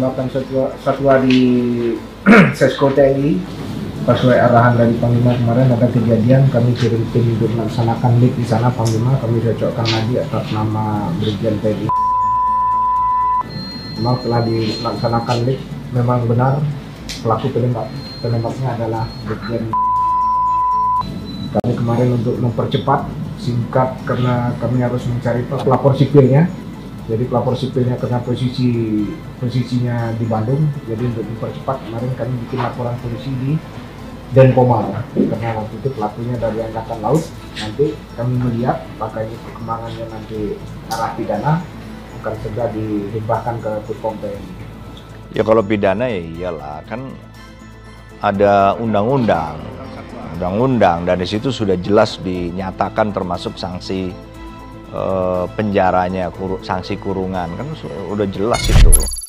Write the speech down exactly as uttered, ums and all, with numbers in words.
menembakkan satwa, satwa di Sesko T N I. Sesuai arahan dari Panglima kemarin ada kejadian, kami kirim tim untuk melaksanakan lik di sana. Panglima kami cocokkan lagi atas nama Brigjen T N I. Memang telah dilaksanakan lik, memang benar pelaku penembak penembaknya adalah Brigjen. Kami kemarin untuk mempercepat singkat karena kami harus mencari pelapor sipilnya. Jadi pelapor sipilnya karena posisi posisinya di Bandung, jadi untuk mempercepat kemarin kami bikin laporan polisi di Denpomar karena waktu itu pelakunya dari Angkatan Laut. Nanti kami melihat apakah ini perkembangannya nanti arah pidana akan segera dilimpahkan ke Puspom T N I. Ya kalau pidana ya iyalah, kan ada undang-undang, undang-undang dan di situ sudah jelas dinyatakan termasuk sanksi eh, penjaranya, kur, sanksi kurungan kan sudah jelas itu.